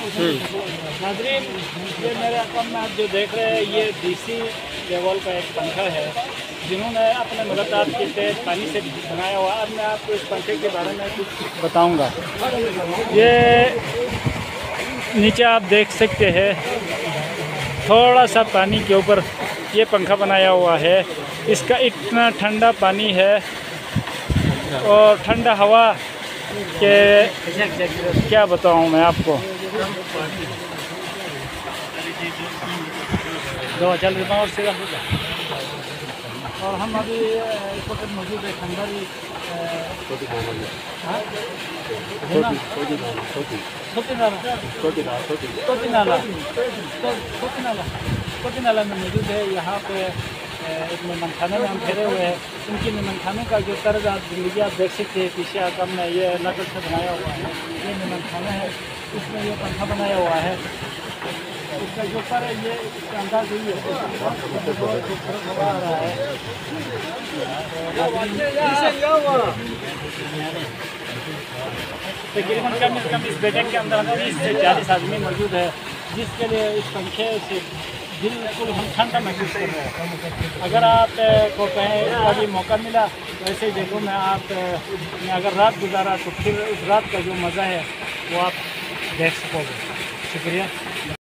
नाज़रीन, ये मेरे अकाउंट में आप जो देख रहे हैं ये डीसी लेवल का एक पंखा है जिन्होंने अपने मुलाकात के तहत पानी से बनाया हुआ। अब मैं आपको इस पंखे के बारे में कुछ बताऊंगा। ये नीचे आप देख सकते हैं थोड़ा सा पानी के ऊपर ये पंखा बनाया हुआ है। इसका इतना ठंडा पानी है और ठंडा हवा के क्या बताऊं मैं आपको। दो चल रहा और सीधा और हम अभी इस वक्त मौजूद है खंडरी छोटी नाला में मौजूद है। यहाँ पे एक मेहमान खाने में हम ठहरे हुए हैं। इनकी मेहमान खाने का जो तर्ज आप जिंदगी आप देख सकते हैं पीछे आकम में ये लकड़ से बनाया हुआ है। ये मेहमान खाना है, इसमें ये पंखा बनाया हुआ है। इसका जो पर है ये इसका अंदाज यही है आ रहा है। तकरीबन कम से कम इस बैठक के अंदर 30 से 40 आदमी मौजूद है, जिसके लिए इस पंखे से बिल्कुल हम ठंडा महसूस कर रहे हैं। अगर आप को कहें अभी मौका मिला वैसे ही देखो मैं आप मैं अगर रात गुजारा तो फिर उस रात का जो मज़ा है वो आप देख सकोगे। शुक्रिया।